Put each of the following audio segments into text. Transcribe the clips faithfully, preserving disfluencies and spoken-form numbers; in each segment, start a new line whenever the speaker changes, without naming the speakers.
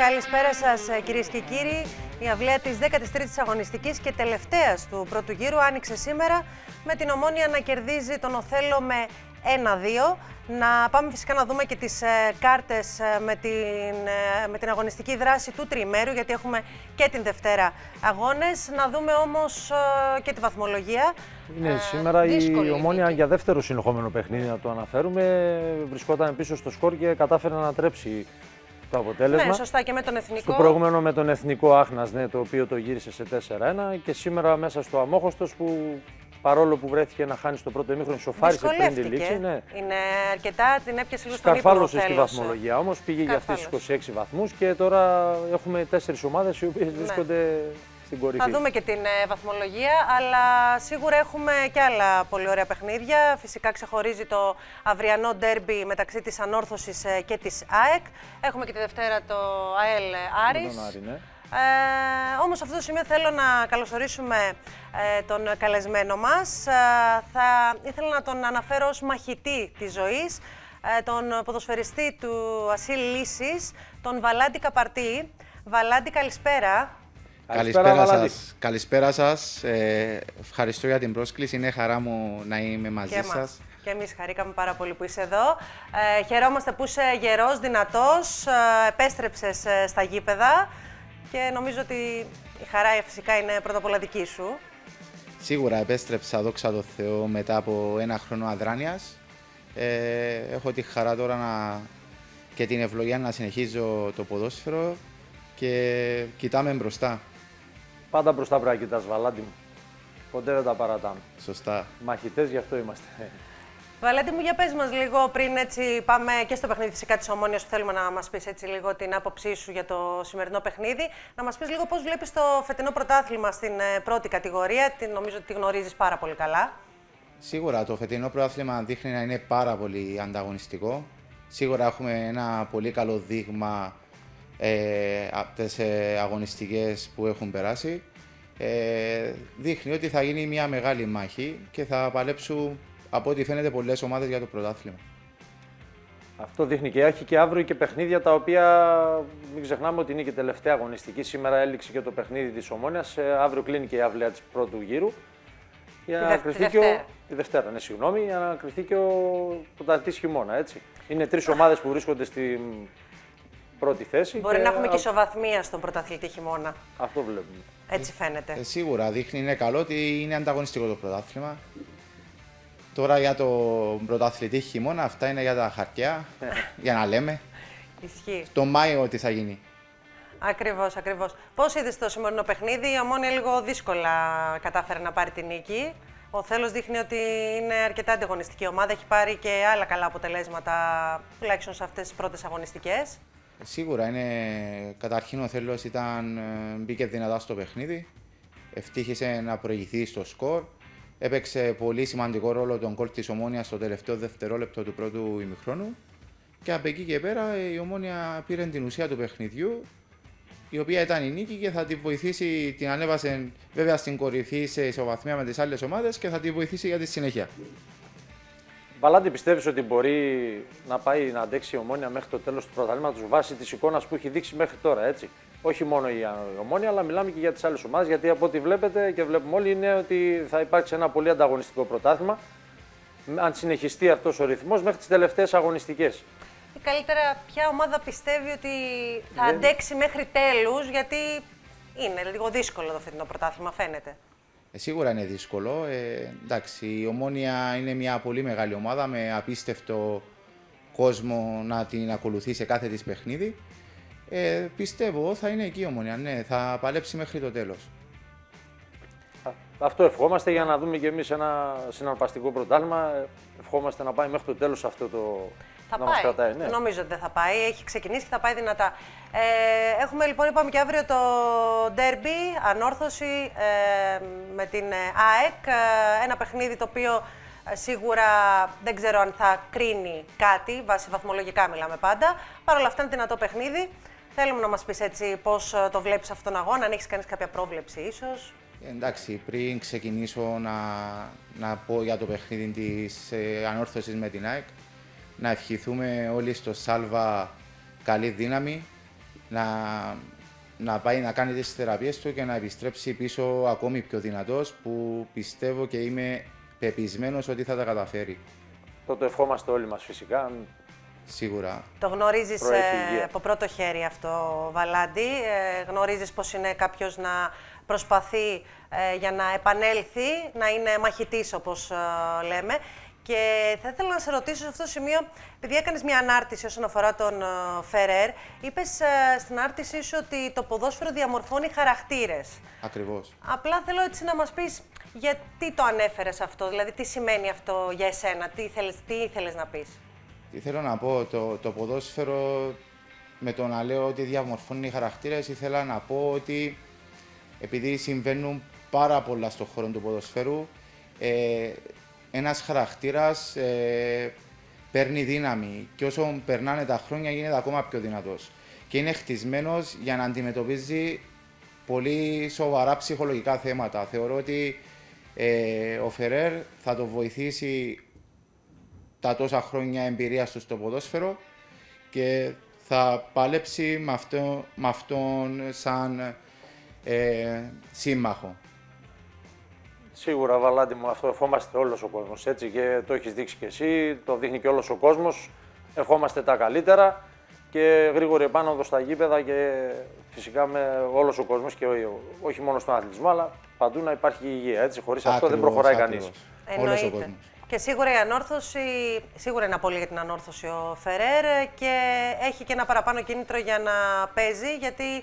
Καλησπέρα σας κυρίες και κύριοι. Η αυλαία της δέκατης τρίτης αγωνιστικής και τελευταίας του πρώτου γύρου άνοιξε σήμερα με την Ομόνοια να κερδίζει τον Οθέλο με ένα δύο. Να πάμε φυσικά να δούμε και τις ε, κάρτες ε, με, την, ε, με την αγωνιστική δράση του τριημέρου, γιατί έχουμε και την Δευτέρα αγώνες. Να δούμε όμως ε, και τη βαθμολογία.
Είναι
ε,
σήμερα η Ομόνοια για δεύτερο συνεχόμενο παιχνίδι, να το αναφέρουμε. Βρισκόταν πίσω στο σκορ και κατάφερε να ανατρέψει το αποτέλεσμα.
Ναι, σωστά, και με τον Εθνικό.
Στο προηγούμενο με τον Εθνικό Άχνας, ναι, το οποίο το γύρισε σε τέσσερα ένα, και σήμερα μέσα στο Αμόχωστος, που παρόλο που βρέθηκε να χάνει στο πρώτο ημίχρονο, σοφάρισε πριν τη λήξη. Ναι.
Είναι αρκετά, την έπιασε λίγο στον ύπνο.
Σκαρφάλωσε στη βαθμολογία όμως, πήγε για αυτές τις είκοσι έξι βαθμούς και τώρα έχουμε τέσσερις ομάδες οι οποίες ναι. βρίσκονται στην κορυφή.
Θα δούμε και την ε, βαθμολογία, αλλά σίγουρα έχουμε και άλλα πολύ ωραία παιχνίδια. Φυσικά ξεχωρίζει το αυριανό ντέρμπι μεταξύ της Ανόρθωσης ε, και της ΑΕΚ. Έχουμε και τη Δευτέρα το ΑΕΛ Άρης.
Άρη, ναι.
Ε, όμως σε αυτό το σημείο θέλω να καλωσορίσουμε ε, τον καλεσμένο μας. Ε, θα ήθελα να τον αναφέρω ως μαχητή της ζωής, ε, τον ποδοσφαιριστή του Ασύλ Λύσης, τον Βαλάντι Καπαρτή. Βαλάντι, καλησπέρα.
Καλησπέρα, καλησπέρα σας. Καλησπέρα σας. Ε, ευχαριστώ για την πρόσκληση. Είναι χαρά μου να είμαι μαζί
και
σας.
Και εμείς χαρήκαμε πάρα πολύ που είσαι εδώ. Ε, χαιρόμαστε που είσαι γερός, δυνατός, ε, επέστρεψες ε, στα γήπεδα. Και νομίζω ότι η χαρά φυσικά είναι πρώτα απ' όλα δική σου.
Σίγουρα επέστρεψα, δόξα τω Θεώ, μετά από ένα χρόνο αδράνειας. Ε, έχω τη χαρά τώρα να, και την ευλογία να συνεχίζω το ποδόσφαιρο και κοιτάμε μπροστά.
Πάντα μπροστά πρέπει να κοιτάς, Βαλάντι μου. Ποτέ δεν τα παρατάμε.
Σωστά.
Μαχητές, γι' αυτό είμαστε.
Βαλάντι μου, για πες μας λίγο πριν έτσι πάμε και στο παιχνίδι φυσικά της Ομόνοιας, που θέλουμε να μας πεις έτσι λίγο την άποψή σου για το σημερινό παιχνίδι. Να μας πεις λίγο πώς βλέπεις το φετινό πρωτάθλημα στην πρώτη κατηγορία. Την, νομίζω ότι τη γνωρίζεις πάρα πολύ καλά.
Σίγουρα το φετινό πρωτάθλημα δείχνει να είναι πάρα πολύ ανταγωνιστικό. Σίγουρα έχουμε ένα πολύ καλό δείγμα ε, από τις ε, αγωνιστικές που έχουν περάσει. Ε, δείχνει ότι θα γίνει μια μεγάλη μάχη και θα παλέψουν, από ό,τι φαίνεται, πολλές ομάδες για το πρωτάθλημα.
Αυτό δείχνει, και έχει και αύριο και παιχνίδια τα οποία μην ξεχνάμε ότι είναι και τελευταία αγωνιστική. Σήμερα έληξε και το παιχνίδι της Ομόνοιας. Αύριο κλείνει και η αυλαία της πρώτου γύρου. Για
τη
να
δε,
κρυθεί
τη
και
Δευτέρα.
ο... Τη Δευτέρα, ναι, συγγνώμη, για να κρυθεί και ο πρωταθλητής χειμώνα, έτσι. Είναι τρεις ομάδες που βρίσκονται στην πρώτη θέση.
Μπορεί
και...
να έχουμε και ισοβαθμία στον πρωταθλητή χειμώνα.
Αυτό βλέπουμε.
Έτσι φαίνεται.
Ε, σίγουρα δείχνει, είναι καλό ότι είναι ανταγωνιστικό το πρωτάθλημα. Τώρα για το πρωταθλητή χειμώνα, αυτά είναι για τα χαρτιά, για να λέμε.
Ισχύει.
Το Μάιο τι θα γίνει.
Ακριβώς, ακριβώς. Πώς είδες το σημερινό παιχνίδι? Η Ομόνοια λίγο δύσκολα κατάφερε να πάρει την νίκη. Ο Θέλος δείχνει ότι είναι αρκετά ανταγωνιστική ομάδα. Έχει πάρει και άλλα καλά αποτελέσματα, τουλάχιστον σε αυτές τις πρώτες αγωνιστικές.
Σίγουρα είναι. Καταρχήν ο Θέλος ήταν, μπήκε δυνατά στο παιχνίδι. Ευτύχησε να προηγηθεί στο σκορ. Έπαιξε πολύ σημαντικό ρόλο τον γκολ της Ομόνοιας στο τελευταίο δευτερόλεπτο του πρώτου ημιχρόνου. Και από εκεί και πέρα η Ομόνοια πήρε την ουσία του παιχνιδιού, η οποία ήταν η νίκη και θα τη βοηθήσει, την ανέβασε βέβαια στην κορυφή σε ισοβαθμία με τις άλλες ομάδες και θα τη βοηθήσει για τη συνέχεια.
Βαλάντι, πιστεύεις ότι μπορεί να πάει να αντέξει η Ομόνοια μέχρι το τέλος του πρωταθλήματος βάσει της εικόνας που έχει δείξει μέχρι τώρα, έτσι? Όχι μόνο η Ομόνοια, αλλά μιλάμε και για τις άλλες ομάδες, γιατί από ό,τι βλέπετε και βλέπουμε όλοι είναι ότι θα υπάρξει ένα πολύ ανταγωνιστικό πρωτάθλημα, αν συνεχιστεί αυτός ο ρυθμός μέχρι τις τελευταίες αγωνιστικές.
Ή καλύτερα, ποια ομάδα πιστεύει ότι θα
Δεν...
αντέξει μέχρι τέλους, γιατί είναι λίγο δύσκολο το φετινό πρωτάθλημα, φαίνεται.
Ε, σίγουρα είναι δύσκολο. Ε, εντάξει, η Ομόνοια είναι μια πολύ μεγάλη ομάδα με απίστευτο κόσμο να την ακολουθεί σε κάθε της παιχνίδι. Ε, πιστεύω θα είναι εκεί η Ομόνοια, ναι, θα παλέψει μέχρι το τέλος.
Αυτό ευχόμαστε, για να δούμε και εμείς ένα συναρπαστικό πρωτάθλημα. Ευχόμαστε να πάει μέχρι το τέλος αυτό το...
Θα
να
πάει.
μας κρατάει, ναι.
Νομίζω ότι δεν θα πάει. Έχει ξεκινήσει και θα πάει δυνατά. Ε, έχουμε λοιπόν, είπαμε και αύριο το ντέρμπι, Ανόρθωση ε, με την ΑΕΚ. Ε, ένα παιχνίδι το οποίο ε, σίγουρα δεν ξέρω αν θα κρίνει κάτι, βάσει βαθμολογικά μιλάμε πάντα. Παρ' όλα αυτά είναι δυνατό παιχνίδι. Θέλουμε να μας πεις έτσι πώς το βλέπεις αυτόν τον αγώνα, αν έχεις κάνει κάποια πρόβλεψη ίσως.
Εντάξει, πριν ξεκινήσω να, να πω για το παιχνίδι της ε, Ανόρθωσης με την ΑΕΚ, να ευχηθούμε όλοι στο Σάλβα καλή δύναμη να, να πάει να κάνει τις θεραπείες του και να επιστρέψει πίσω ακόμη πιο δυνατός, που πιστεύω και είμαι πεπισμένος ότι θα τα καταφέρει.
Το το ευχόμαστε όλοι μας φυσικά.
Σίγουρα.
Το γνωρίζεις ε, από πρώτο χέρι αυτό, Βαλάντη. Ε, γνωρίζεις πώς είναι κάποιος να προσπαθεί ε, για να επανέλθει, να είναι μαχητής όπως ε, λέμε. Και θα ήθελα να σε ρωτήσω σε αυτό το σημείο, επειδή έκανες μια ανάρτηση όσον αφορά τον ε, Φερέρ, είπες ε, στην ανάρτησή σου ότι το ποδόσφαιρο διαμορφώνει χαρακτήρες.
Ακριβώς.
Απλά θέλω έτσι να μας πεις γιατί το ανέφερες αυτό, δηλαδή τι σημαίνει αυτό για εσένα, τι ήθελες, τι ήθελες να πεις.
Τι θέλω να πω, το, το ποδόσφαιρο, με το να λέω ότι διαμορφώνει χαρακτήρες, ήθελα να πω ότι επειδή συμβαίνουν πάρα πολλά στον χώρο του ποδοσφαίρου, ε, ένας χαρακτήρας ε, παίρνει δύναμη και όσο περνάνε τα χρόνια γίνεται ακόμα πιο δυνατός. Και είναι χτισμένος για να αντιμετωπίζει πολύ σοβαρά ψυχολογικά θέματα. Θεωρώ ότι ε, ο Φερέρ θα το βοηθήσει τα τόσα χρόνια εμπειρίας του στο ποδόσφαιρο και θα παλέψει με, αυτό, με αυτόν σαν ε, σύμμαχο.
Σίγουρα, Βαλάντη μου, αυτό ευχόμαστε όλος ο κόσμος, έτσι, και το έχεις δείξει και εσύ, το δείχνει και όλος ο κόσμος. Ευχόμαστε τα καλύτερα και γρήγορη επάνωδο στα γήπεδα και φυσικά με όλος ο κόσμος και όχι μόνο στον αθλητισμό, αλλά παντού να υπάρχει υγεία, έτσι, χωρίς αυτό δεν προχωράει κανείς.
Εννοείται. Και σίγουρα η ανόρθωση, σίγουρα είναι απόλυτα για την ανόρθωση ο Φερέρ και έχει και ένα παραπάνω κίνητρο για να παίζει, γιατί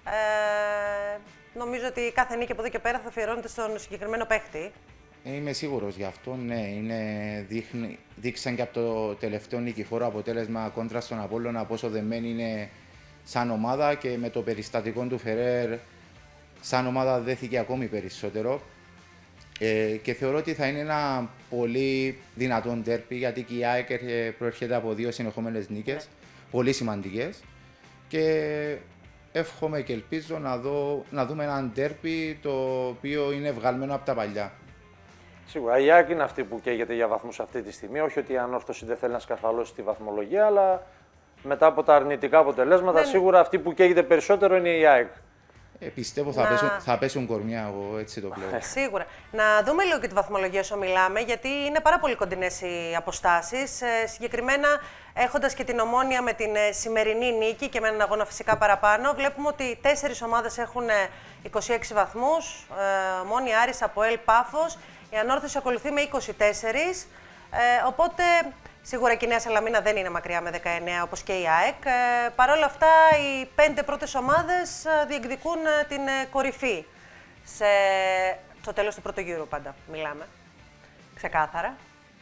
ε, νομίζω ότι κάθε νίκη από εδώ και πέρα θα αφιερώνεται στον συγκεκριμένο παίχτη.
Είμαι σίγουρος γι' αυτό, ναι. Είναι, δείχνει, δείξαν και από το τελευταίο νικηφόρο αποτέλεσμα κόντρα στον Απόλλωνα πόσο δεμένοι είναι σαν ομάδα και με το περιστατικό του Φερέρ σαν ομάδα δέθηκε ακόμη περισσότερο. Ε, και θεωρώ ότι θα είναι ένα πολύ δυνατό ντέρπι, γιατί και η ΑΕΚ προέρχεται από δύο συνεχόμενες νίκες, yeah. πολύ σημαντικές, και εύχομαι και ελπίζω να, δω, να δούμε ένα ντέρπι το οποίο είναι βγαλμένο από τα παλιά.
Σίγουρα η ΑΕΚ είναι αυτή που καίγεται για βαθμούς αυτή τη στιγμή, όχι ότι η ανόρθωση δεν θέλει να σκαρφαλώσει τη βαθμολογία, αλλά μετά από τα αρνητικά αποτελέσματα δεν... σίγουρα αυτή που καίγεται περισσότερο είναι η ΑΕΚ.
Ε, πιστεύω θα, να... πέσουν, θα πέσουν κορμιά, εγώ έτσι το βλέπω.
Σίγουρα. Να δούμε λίγο και τη βαθμολογία όσο μιλάμε, γιατί είναι πάρα πολύ κοντινές οι αποστάσεις. Ε, συγκεκριμένα, έχοντας και την Ομόνοια με την ε, σημερινή νίκη και με έναν αγώνα φυσικά παραπάνω, βλέπουμε ότι τέσσερις ομάδες έχουν είκοσι έξι βαθμούς. Ε, Ομόνοια, Άρης, ΑΠΟΕΛ, Πάφος. Η Ανόρθωση ακολουθεί με είκοσι τέσσερα. Ε, οπότε, σίγουρα και η Νέα Σαλαμίνα δεν είναι μακριά με δεκαεννέα, όπως και η ΑΕΚ. Ε, Παρ' όλα αυτά, οι πέντε πρώτες ομάδες διεκδικούν την κορυφή. Σε... Στο τέλος του πρώτου γύρου πάντα μιλάμε. Ξεκάθαρα.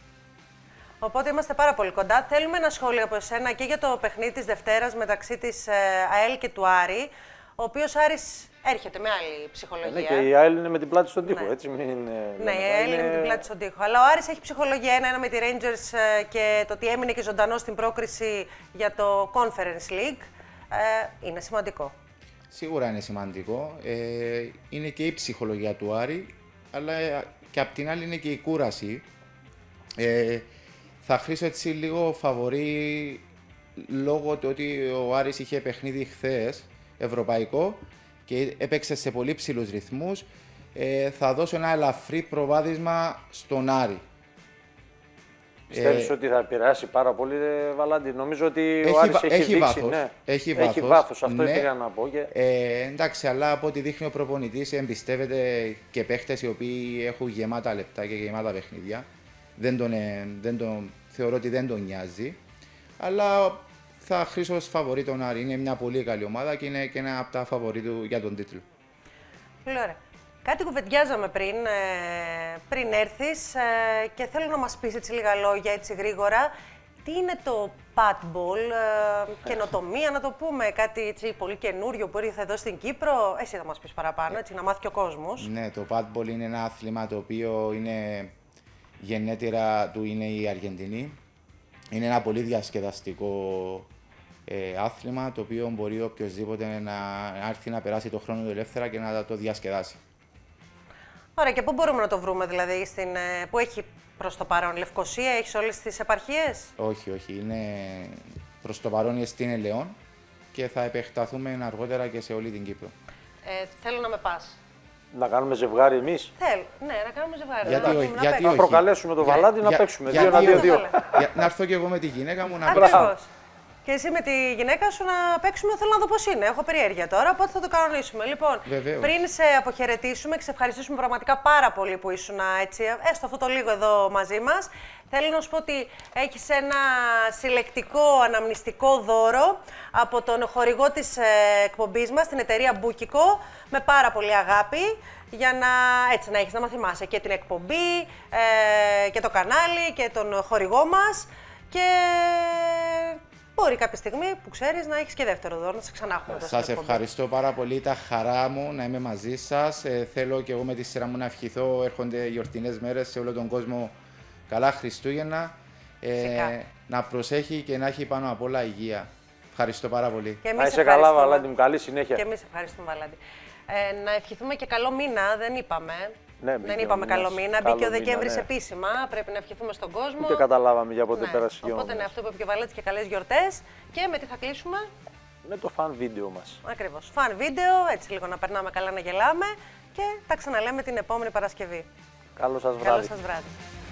Οπότε είμαστε πάρα πολύ κοντά. Θέλουμε ένα σχόλιο από εσένα και για το παιχνίδι της Δευτέρας μεταξύ της ΑΕΛ και του Άρη, ο οποίος Άρης έρχεται με άλλη ψυχολογία.
Ναι, και η ΑΕΛ είναι με την πλάτη στον τοίχο,
ναι.
έτσι. Μην...
Ναι, η ΑΕΛ είναι... είναι με την πλάτη στον τοίχο. Αλλά ο Άρης έχει ψυχολογία ένα-ένα με τη Rangers και το ότι έμεινε και ζωντανό στην πρόκριση για το Conference League ε, είναι σημαντικό.
Σίγουρα είναι σημαντικό. Ε, είναι και η ψυχολογία του Άρη, αλλά και απ' την άλλη είναι και η κούραση. Ε, θα χρήσω έτσι λίγο φαβορί λόγω του ότι ο Άρης είχε παιχνίδι χθες ευρωπαϊκό και έπαιξε σε πολύ ψηλούς ρυθμούς. Ε, θα δώσω ένα ελαφρύ προβάδισμα στον Άρη.
Πιστεύεις ε, ότι θα επηρεάσει πάρα πολύ, Βαλάντη? Νομίζω ότι ο Άρης έχει,
έχει
δείξει.
Βάθος,
Ναι.
έχει βάθος.
Έχει βάθος, αυτό
ναι.
ήθελα να πω. Και...
Ε, εντάξει, αλλά από ό,τι δείχνει ο προπονητής, εμπιστεύεται και παίχτες οι οποίοι έχουν γεμάτα λεπτά και γεμάτα παιχνίδια. Δεν τον, δεν τον, θεωρώ ότι δεν τον νοιάζει. Αλλά θα χρήσω ως φαβορί τον Άρη. Είναι μια πολύ καλή ομάδα και είναι και ένα από τα φαβορί του για τον τίτλο.
Πολύ ωραία. Κάτι κουβεντιάζαμε πριν, ε, πριν έρθεις ε, και θέλω να μας πεις έτσι λίγα λόγια, έτσι γρήγορα. Τι είναι το padball, ε, καινοτομία να το πούμε, κάτι έτσι πολύ καινούριο που ήρθε εδώ στην Κύπρο. Εσύ θα μας πεις παραπάνω, έτσι να μάθει και ο κόσμος.
Ναι, το padball είναι ένα άθλημα το οποίο είναι γενέτειρα του είναι η Αργεντινή. Είναι ένα πολύ διασκεδαστικό ε, άθλημα το οποίο μπορεί οποιοδήποτε να έρθει να περάσει το χρόνο του ελεύθερα και να το διασκεδάσει.
Ωραία, και πού μπορούμε να το βρούμε, δηλαδή, στην, που έχει προς το παρόν Λευκοσία, έχεις όλες τις επαρχίες?
Όχι, όχι. Είναι προς το παρόν στην Ελαιών και θα επεκταθούμε αργότερα και σε όλη την Κύπρο.
Ε, θέλω να με πας.
Να κάνουμε ζευγάρι εμείς.
Θέλω, ναι, να κάνουμε ζευγάρι.
Γιατί
να,
όχι,
να
γιατί
παίξουμε.
Να προκαλέσουμε το Βαλάντι να
για-
παίξουμε.
για-
Δύο εναντίον
γιατί
δύο.
όχι.
Για, να έρθω και εγώ με τη γυναίκα μου να
Ακριβώς.
παίξω.
Και εσύ με τη γυναίκα σου να παίξουμε, θέλω να δω πώς είναι. Έχω περιέργεια τώρα, οπότε θα το κανονίσουμε. Λοιπόν,
Βεβαίως.
πριν σε αποχαιρετήσουμε και σε ευχαριστήσουμε πραγματικά πάρα πολύ που ήσουν έτσι, έστω αυτό το λίγο εδώ μαζί μας, θέλω να σου πω ότι έχεις ένα συλλεκτικό αναμνηστικό δώρο από τον χορηγό της ε, εκπομπής μας, την εταιρεία Μπούκικο, με πάρα πολύ αγάπη, για να, έτσι, να έχεις να μαθημάσαι και την εκπομπή ε, και το κανάλι και τον χορηγό μας. Και μπορεί κάποια στιγμή που ξέρεις να έχεις και δεύτερο δώρο, να σε ξανά έχουμε εδώ στην
Σας
εκπομπή.
ευχαριστώ πάρα πολύ. Τα χαρά μου να είμαι μαζί σας. Ε, θέλω και εγώ με τη σειρά μου να ευχηθώ. Έρχονται γιορτινές μέρες σε όλο τον κόσμο. Καλά Χριστούγεννα.
Φυσικά.
Ε, να προσέχει και να έχει πάνω απ' όλα υγεία. Ευχαριστώ πάρα πολύ.
Και εμείς
Να είσαι καλά,
ευχαριστούμε.
Βαλάντι μου. Καλή συνέχεια.
Και εμείς ευχαριστούμε, Βαλάντι. Ε, να ευχηθούμε και καλό μήνα, δεν είπαμε.
Ναι, μπήκε
δεν
ο
είπαμε
μήνας.
καλό μήνα.
Καλό
Μπήκε ο
μήνα,
Δεκέμβρης
ναι.
επίσημα. Πρέπει να ευχηθούμε στον κόσμο.
Ούτε καταλάβαμε για πότε
Ναι.
πέρασε η
Οπότε
ώρα.
ναι, αυτό που είπε και ο Βαλέτης και καλές γιορτές. Και με τι θα κλείσουμε.
Με το φαν βίντεο μας.
Ακριβώς. Φαν βίντεο, έτσι λίγο να περνάμε καλά, να γελάμε. Και τα ξαναλέμε την επόμενη Παρασκευή.
Καλό σας
Καλό
βράδυ.
σας βράδυ.